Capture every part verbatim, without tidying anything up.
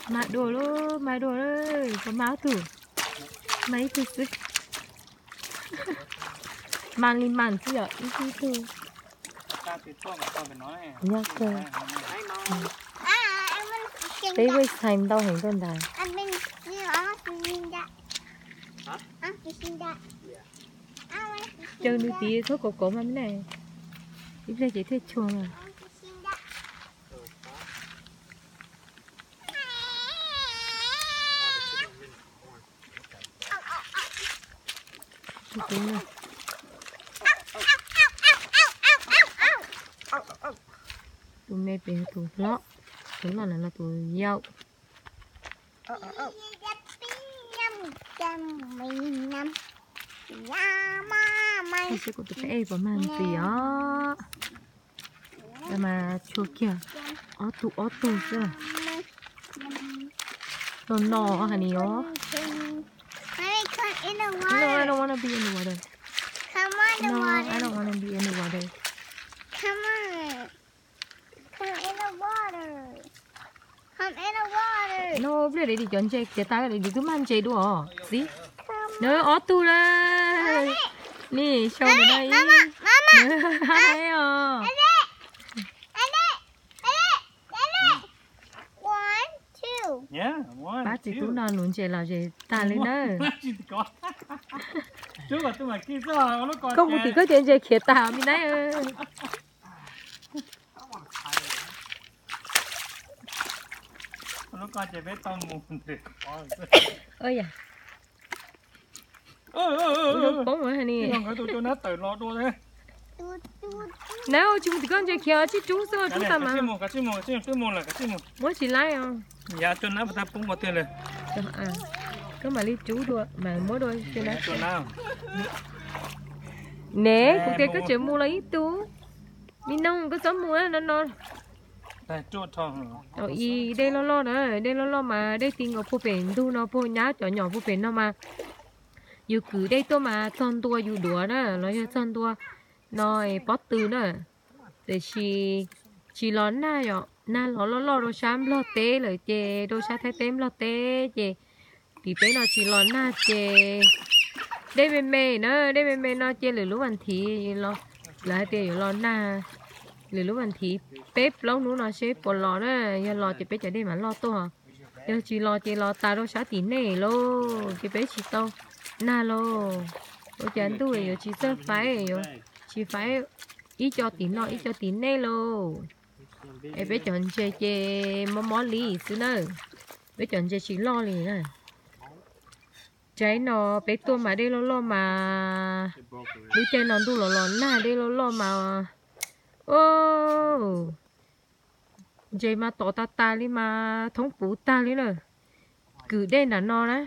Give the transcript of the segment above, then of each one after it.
mà đồ luôn mà đồ ơi có máu tủ mấy tủ xí màn lên màn chứ ạ ít ít tủ nhắc cơ đấy với thành đau hình con đài chơi nước tí thôi cổ cổ mà cái này ít ra chỉ thích chuông à đúng rồi tụi mẹ bé tụi lọ tụi lọ là tụi dâu cái sẽ có tụi bé vào màn gì á mà chua kìa ó tụ ó tụ chứ nó nọ hả nè ó No, I don't want to be in the water. Come on, the No, water. I don't want to be in the water. Come on. Come in the water. Come in the water. No, bây giờ đi chọn chơi cái ta đi cứ mang chơi đùa. Gì? Nó ó tu đây. Nè, show đây đây. Mama, mama. Hay à. One, two. Yeah, one, Bác chỉ two. cũng non luôn chơi là chơi ta lên đó. Chú mà tôi mà kia sao nó còn Không thì có chuyện chơi kia ta mình đấy ơi. nó còn chơi với tôm mùn thì Ơi à. ơ ơ ơ Bóng rồi hả nè. không phải tôi cho nó tự lo đua thế Nào chúng thì con chơi kia chứ chú sao chú ta mà. cái mùn cái chim mùn cái chim mùn là cái chim mùn Muốn chỉ lái không? dạ cho nó ta cũng có tiền rồi À. Có mà đi chú đùa mà mỗi đôi chơi lái. cho nào Nè, cụ kêu cái chuyện mua lấy tú. Mình nông có sống mua nó nó. đây chua thòng Rồi y đây lo lo nữa, đây lo lo mà đây tiền ở phố bền tu nó phố nhá nhỏ nhỏ phố bền nó mà. Dù cứ đây tôi mà son tua dù đùa đó, nó cho son tua nói bót từ nữa. Để chỉ chỉ lo na rồi, na lo lo lo rồi sáng lo té rồi chè, rồi sáng thấy tém lo té chè. Thì bé nó chỉ lo na chè. Đây bên mẹ nó, đây bên mẹ nó chè lửa lúc ăn thì lo lại tiền lo na. Lửa lúc ăn thì bếp lâu nữa nó sẽ bỏ lò đó, giờ lò thì bé chạy đi mà lo to hả? Giờ chỉ lo chỉ lo ta đâu sáu tỷ này lô, thì bé chỉ to na lô, rồi chán tôi rồi chỉ sơ phải rồi chỉ phải ít cho tỷ nọ ít cho tỷ này lô, em bé chọn chơi chơi món món lì xứ nữa, bé chọn chơi chỉ lo lì nữa, trái nó bé tôi mà đây lo lo mà, đứa chơi nó tu lo lo na đây lo lo mà. Ô, vậy mà tổ ta ta đi mà thống phủ ta đi nữa, cứ đây là nó đấy,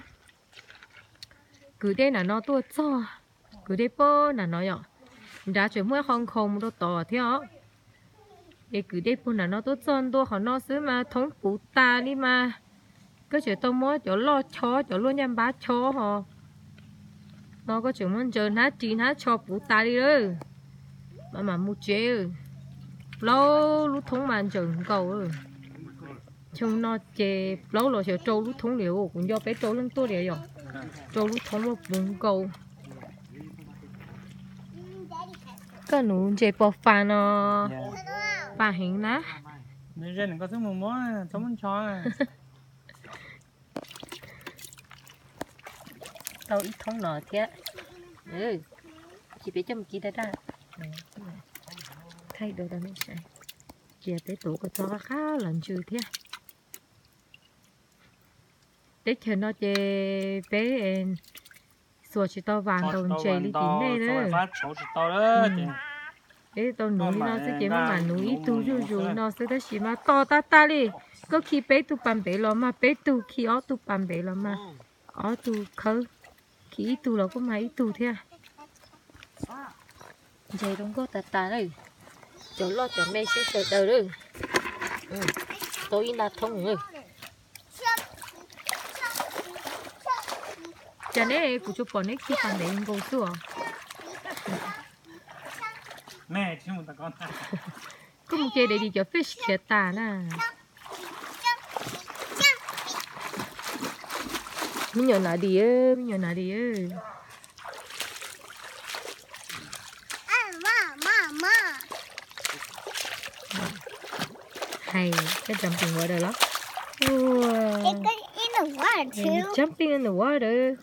cứ đây là nó tua cho, cứ đây bơ là nó nhở, đã chuyển mua không không đâu tổ theo, để cứ đây bơ là nó tua chân tua họ nó xứ mà thống phủ ta đi mà, cái chuyện tôi muốn chỗ lo chó chỗ luôn nhâm bá chó họ, nó có chuyện muốn chờ hát chín hát cho phủ ta đi nữa, mà mà mua chế lâu lúc thống màn chừng cầu rồi chúng nó chè lâu rồi chờ trâu lúc thống liệu cũng do bé trâu lên tôi để rồi trâu lúc thống một vùng cầu cái nụ chè bò phà nó phà hình lá nên ra có thứ một món thống món chó tao ít thống nọ thế ừ chỉ biết cho một ký đã ra thay đồ đó mình sẽ chia tới tủ của cho khá lần trừ thế để cho nó chê bé xua chỉ to vàng đồng chè đi tím này đó để tao núi nó sẽ chế mà núi tu du du nó sẽ chỉ mà to ta ta đi có khi bé tu bàn bé lo mà bé tu khi ó tu bàn bé lo mà ó tu khơi khi tu là có mấy tu thế chè đúng có ta ta đây chỗ lo chỗ mẹ sẽ sợ đời rồi, ừ. Tôi là thông rồi, cho nên cụ chụp bọn ấy khi bằng để ngồi xuống, mẹ chứ một con, cũng chơi để đi cho fish kia ta nè, mình nhỏ nà đi ơi mình nhỏ nà đi ơi Ah, ma, ma, ma. hay cái jumping water lắm It wow. got in the water And too. jumping in the water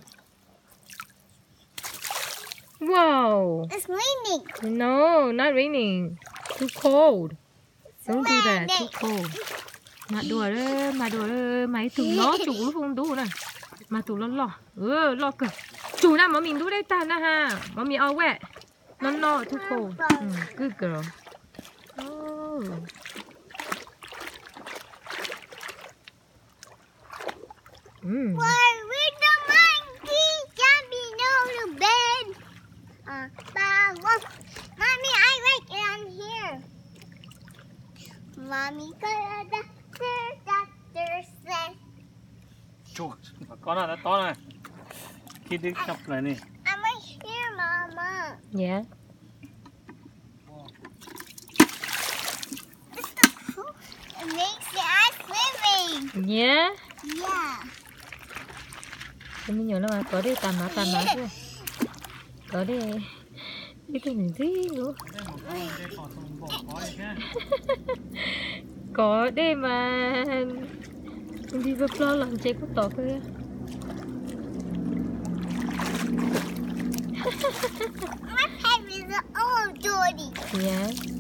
wow It's raining. no not raining too cold don't do that too raining. cold mà đùa đó mà đùa đó mấy tụi nó chủ lúc không đủ này mà tụi nó lo ừ lo cơ chủ nào mà mình đủ đây ta na ha mà mình ao quẹ nó no too cold mm, good girl oh. Mm. Why with the monkey jumping over the bed? Uh, but look, mommy, I like it on here. Mommy got a doctor, doctor said. Chú, con nào đã to này. Khi đi chập lại nè. I'm right here, Mama. Yeah. It makes the eye swimming. Yeah. Yeah. Mình nhớ là có đi tàn má tàn má chưa? Có đi đi tìm gì nữa? Có đi mà mình đi vào lo làm chết cũng tốt rồi. My pet is an old Jordy. Yeah.